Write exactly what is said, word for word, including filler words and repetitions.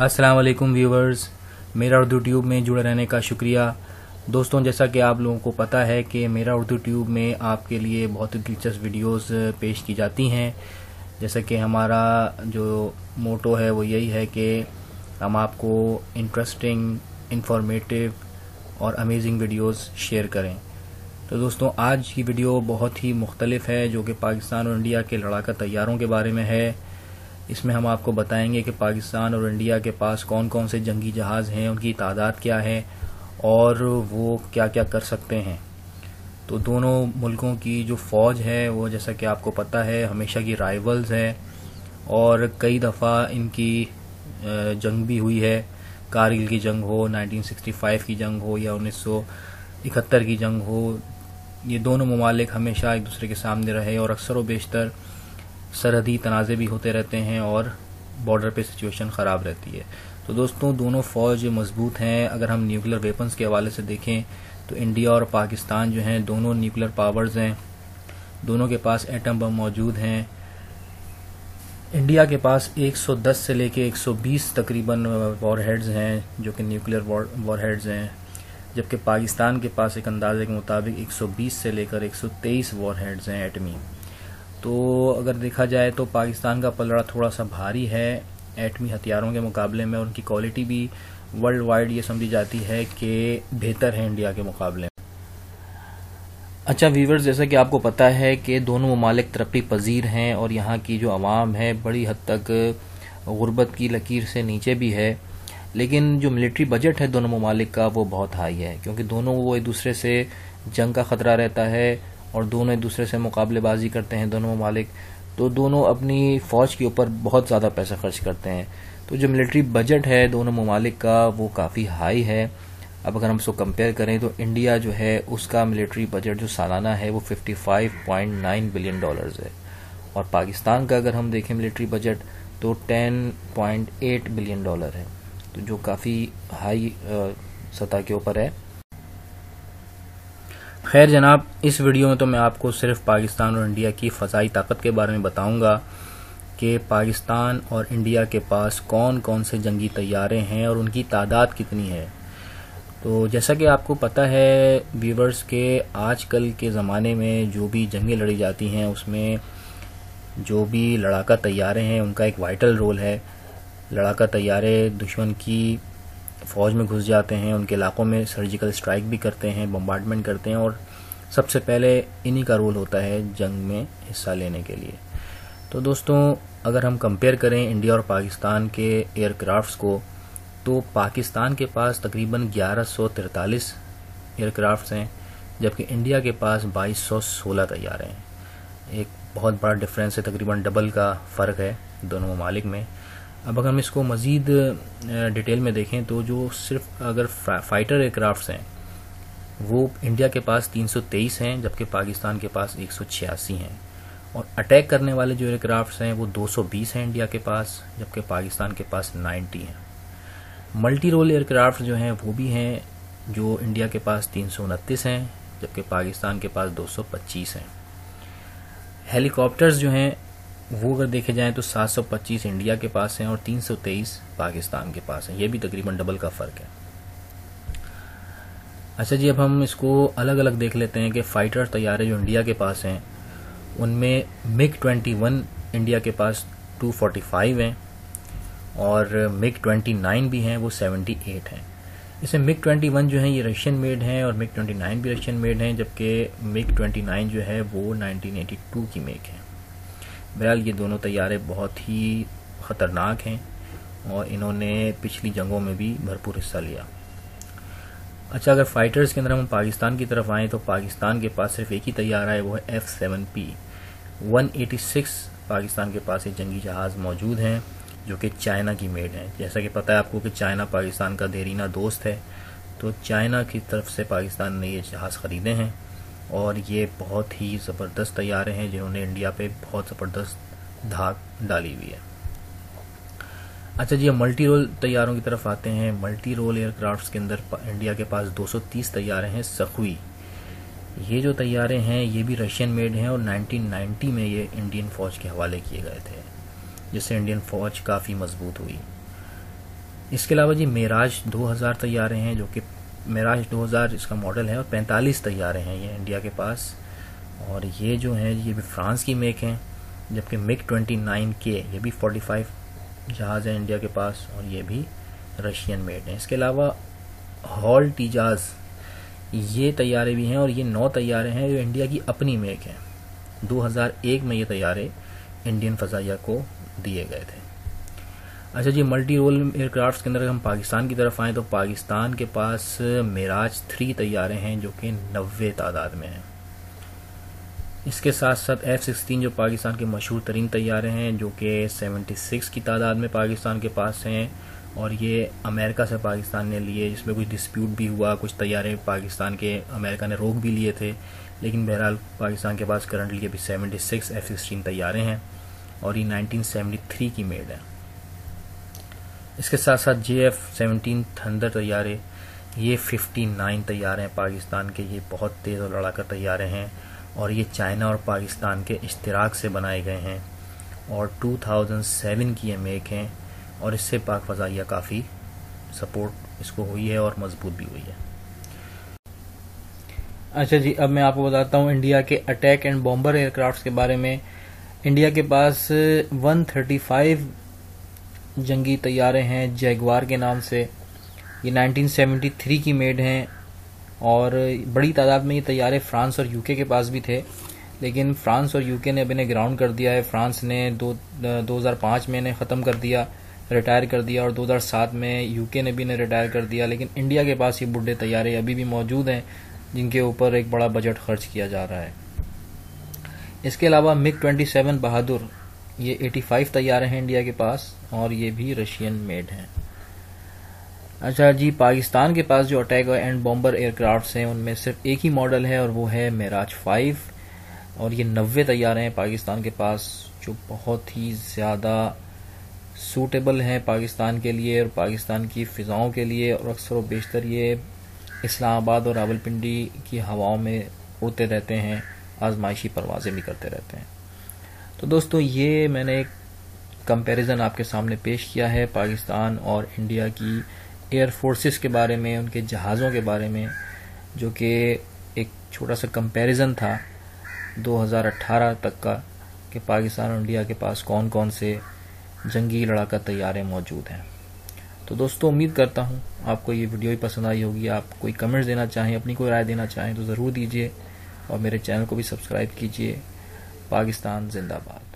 अस्सलाम वालेकुम व्यूवर्स, मेरा उर्दू ट्यूब में जुड़े रहने का शुक्रिया। दोस्तों, जैसा कि आप लोगों को पता है कि मेरा उर्दू ट्यूब में आपके लिए बहुत ही दिलचस्प वीडियोस पेश की जाती हैं। जैसा कि हमारा जो मोटो है वो यही है कि हम आपको इंटरेस्टिंग, इंफॉर्मेटिव और अमेजिंग वीडियोस शेयर करें। तो दोस्तों, आज की वीडियो बहुत ही मुख्तलिफ है, जो कि पाकिस्तान और इंडिया के लड़ाका तैयारों के बारे में है। इसमें हम आपको बताएंगे कि पाकिस्तान और इंडिया के पास कौन कौन से जंगी जहाज़ हैं, उनकी तादाद क्या है और वो क्या क्या कर सकते हैं। तो दोनों मुल्कों की जो फ़ौज है वो, जैसा कि आपको पता है, हमेशा की राइवल्स है और कई दफ़ा इनकी जंग भी हुई है। कारगिल की जंग हो, उन्नीस सौ पैंसठ की जंग हो या उन्नीस सौ इकहत्तर की जंग हो, ये दोनों ममालिक हमेशा एक दूसरे के सामने रहे और अक्सर व बेशतर सरहदी तनाज़े भी होते रहते हैं और बॉर्डर पे सिचुएशन ख़राब रहती है। तो दोस्तों, दोनों फ़ौज मजबूत हैं। अगर हम न्यूक्लियर वेपन्स के हवाले से देखें तो इंडिया और पाकिस्तान जो हैं दोनों न्यूक्लियर पावर्स हैं, दोनों के पास एटम बम मौजूद हैं। इंडिया के पास एक सौ दस से लेके एक सौ बीस तकरीबन वॉरहेड्स हैं जो कि न्यूक्लियर वॉरहेड्स हैं, जबकि पाकिस्तान के पास एक अंदाजे के मुताबिक एक सौ बीस से लेकर एक सौ तेईस वॉरहेड्स हैं एटमी। तो अगर देखा जाए तो पाकिस्तान का पलड़ा थोड़ा सा भारी है एटमी हथियारों के मुकाबले में, और उनकी क्वालिटी भी वर्ल्ड वाइड ये समझी जाती है कि बेहतर है इंडिया के मुकाबले। अच्छा व्यूवर्स, जैसा कि आपको पता है कि दोनों ममालिक तरक्की पजीर हैं और यहाँ की जो आवाम है बड़ी हद तक गुर्बत की लकीर से नीचे भी है, लेकिन जो मिलिट्री बजट है दोनों ममालिक का वो बहुत हाई है, क्योंकि दोनों वो एक दूसरे से जंग का ख़तरा रहता है और दोनों एक दूसरे से मुकाबलेबाजी करते हैं दोनों ममालिक। तो दोनों अपनी फ़ौज के ऊपर बहुत ज़्यादा पैसा खर्च करते हैं। तो जो मिलिट्री बजट है दोनों ममालिक का वो काफ़ी हाई है। अब अगर हम उसको कंपेयर करें तो इंडिया जो है उसका मिलिट्री बजट जो सालाना है वो पचपन पॉइंट नौ बिलियन डॉलर्स है, और पाकिस्तान का अगर हम देखें मिलिट्री बजट तो दस पॉइंट आठ बिलियन डॉलर है, तो जो काफ़ी हाई सतह के ऊपर है। खैर जनाब, इस वीडियो में तो मैं आपको सिर्फ पाकिस्तान और इंडिया की फ़ज़ाई ताकत के बारे में बताऊंगा कि पाकिस्तान और इंडिया के पास कौन कौन से जंगी तैयारे हैं और उनकी तादाद कितनी है। तो जैसा कि आपको पता है व्यूवर्स के आजकल के ज़माने में जो भी जंगें लड़ी जाती हैं उसमें जो भी लड़ाका तैयारे हैं उनका एक वाइटल रोल है। लड़ाका तैयारे दुश्मन की फ़ौज में घुस जाते हैं, उनके इलाकों में सर्जिकल स्ट्राइक भी करते हैं, बम्बार्डमेंट करते हैं, और सबसे पहले इन्हीं का रोल होता है जंग में हिस्सा लेने के लिए। तो दोस्तों, अगर हम कंपेयर करें इंडिया और पाकिस्तान के एयरक्राफ्ट्स को, तो पाकिस्तान के पास तकरीबन ग्यारह सौ तैंतालीस एयरक्राफ्ट्स हैं, जबकि इंडिया के पास बाईस सौ सोलह तैयारे हैं। एक बहुत बड़ा डिफरेंस है, तकरीबन डबल का फ़र्क है दोनों ममालिक में। अब अगर हम इसको मज़ीद डिटेल में देखें तो जो सिर्फ अगर फाइटर एयरक्राफ्ट्स हैं वो इंडिया के पास तीन सौ तेईस हैं, जबकि पाकिस्तान के पास एक सौ छियासी हैं, और अटैक करने वाले जो एयरक्राफ्ट्स हैं वो दो सौ बीस हैं इंडिया के पास, जबकि पाकिस्तान के पास नब्बे हैं। मल्टी रोल एयरक्राफ्ट जो हैं वो भी हैं, जो इंडिया के पास तीन सौ उनतीस हैं, जबकि पाकिस्तान के पास दो सौ पच्चीस हैं। हेलीकॉप्टर्स जो हैं वो अगर देखे जाएं तो सात सौ पच्चीस इंडिया के पास हैं और तीन सौ तेईस पाकिस्तान के पास हैं। ये भी तकरीबन डबल का फ़र्क है। अच्छा जी, अब हम इसको अलग अलग देख लेते हैं कि फ़ाइटर तैयारे जो इंडिया के पास हैं उनमें मिग इक्कीस इंडिया के पास दो सौ पैंतालीस हैं और मिग उनतीस भी हैं, वो अठहत्तर हैं। इसमें मिग इक्कीस जो हैं ये रशियन मेड हैं और मिग उनतीस भी रशियन मेड हैं, जबकि मिग उनतीस जो है वो उन्नीस सौ बयासी की मेक है। बहरहाल ये दोनों तैयारे बहुत ही ख़तरनाक हैं और इन्होंने पिछली जंगों में भी भरपूर हिस्सा लिया। अच्छा, अगर फाइटर्स के अंदर हम पाकिस्तान की तरफ आएँ तो पाकिस्तान के पास सिर्फ एक ही तैयारा है, वो है F seven P one eighty six. Pakistan के पास ये जंगी जहाज़ मौजूद हैं जो कि चाइना की मेड हैं। जैसा कि पता है आपको कि चाइना पाकिस्तान का देरीना दोस्त है, तो चाइना की तरफ से पाकिस्तान ने ये जहाज़ ख़रीदे हैं और ये बहुत ही ज़बरदस्त तैयारे हैं जिन्होंने इंडिया पे बहुत ज़बरदस्त धाक डाली हुई है। अच्छा जी, अब मल्टी रोल तैयारों की तरफ आते हैं। मल्टी रोल एयरक्राफ्ट्स के अंदर इंडिया के पास दो सौ तीस तैयारे हैं सखुई। ये जो तैयारे हैं ये भी रशियन मेड हैं और उन्नीस सौ नब्बे में ये इंडियन फ़ौज के हवाले किए गए थे, जिससे इंडियन फ़ौज काफ़ी मजबूत हुई। इसके अलावा जी मेराज दो हज़ार तैयारे हैं, जो कि मेराज दो हज़ार इसका मॉडल है, और पैंतालीस तैयारे हैं ये इंडिया के पास। और ये जो हैं ये भी फ्रांस की मेक हैं, जबकि मिग उनतीस के ये भी पैंतालीस जहाज़ हैं इंडिया के पास, और ये भी रशियन मेड हैं। इसके अलावा हॉल टीजाज ये तैयारे भी हैं, और ये नौ तैयारे हैं जो इंडिया की अपनी मेक हैं। दो हज़ार एक में ये तैयारे इंडियन फ़ज़ाइया को दिए गए थे। अच्छा जी, मल्टी रोल एयरक्राफ्ट के अंदर हम पाकिस्तान की तरफ आएँ तो पाकिस्तान के पास मिराज थ्री तैयारे हैं जो कि नब्बे तादाद में हैं। इसके साथ साथ एफ सिक्सटीन जो पाकिस्तान के मशहूर तरीन तैयारे हैं, जो कि छिहत्तर की तादाद में पाकिस्तान के पास हैं, और ये अमेरिका से पाकिस्तान ने लिए, जिसमें कुछ डिस्प्यूट भी हुआ, कुछ तैयारे पाकिस्तान के अमेरिका ने रोक भी लिए थे, लेकिन बहरहाल पाकिस्तान के पास करंटली अभी छिहत्तर एफ सिक्सटीन तैयारे हैं, और ये उन्नीस सौ तिहत्तर की मेड है। इसके साथ साथ जे एफ सेवनटीन थंडर तैयारे, ये उनसठ तैयारे हैं पाकिस्तान के, ये बहुत तेज़ और लड़ाका तैयारे हैं, और ये चाइना और पाकिस्तान के इश्तिराक से बनाए गए हैं, और दो हज़ार सात की ये मेक हैं, और इससे पाक फ़ज़ाइया काफ़ी सपोर्ट इसको हुई है और मजबूत भी हुई है। अच्छा जी, अब मैं आपको बताता हूँ इंडिया के अटैक एंड बॉम्बर एयरक्राफ्ट के बारे में। इंडिया के पास एक सौ पैंतीस जंगी तैयारे हैं जैगवार के नाम से, ये उन्नीस सौ तिहत्तर की मेड हैं, और बड़ी तादाद में ये तैयारे फ्रांस और यूके के पास भी थे, लेकिन फ्रांस और यूके ने अब इन्हें ग्राउंड कर दिया है। फ्रांस ने दो दो हज़ार पाँच में इन्हें ख़त्म कर दिया, रिटायर कर दिया, और दो हज़ार सात में यूके ने भी इन्हें रिटायर कर दिया। लेकिन इंडिया के पास ये बुढ़े तैयारे अभी भी मौजूद हैं, जिनके ऊपर एक बड़ा बजट खर्च किया जा रहा है। इसके अलावा मिग सत्ताईस बहादुर, ये पचासी तैयारे हैं इंडिया के पास, और ये भी रशियन मेड हैं। अच्छा जी, पाकिस्तान के पास जो अटैक एंड बॉम्बर एयरक्राफ्ट्स हैं उनमें सिर्फ एक ही मॉडल है, और वो है मिराज फाइव, और ये नब्बे तैयारे हैं पाकिस्तान के पास, जो बहुत ही ज़्यादा सूटेबल हैं पाकिस्तान के लिए और पाकिस्तान की फ़िज़ाओं के लिए, और अक्सर व बेशतर ये इस्लामाबाद और रावलपिंडी की हवाओं में उड़ते रहते हैं, आजमाइशी परवाज़ें भी करते रहते हैं। तो दोस्तों, ये मैंने एक कंपैरिजन आपके सामने पेश किया है पाकिस्तान और इंडिया की एयर फोर्सेस के बारे में, उनके जहाज़ों के बारे में, जो कि एक छोटा सा कंपैरिजन था दो हज़ार अठारह तक का, कि पाकिस्तान और इंडिया के पास कौन कौन से जंगी लड़ाका तैयारे मौजूद हैं। तो दोस्तों, उम्मीद करता हूँ आपको ये वीडियो ही पसंद आई होगी। आप कोई कमेंट्स देना चाहें, अपनी कोई राय देना चाहें तो ज़रूर दीजिए, और मेरे चैनल को भी सब्सक्राइब कीजिए। पाकिस्तान जिंदाबाद।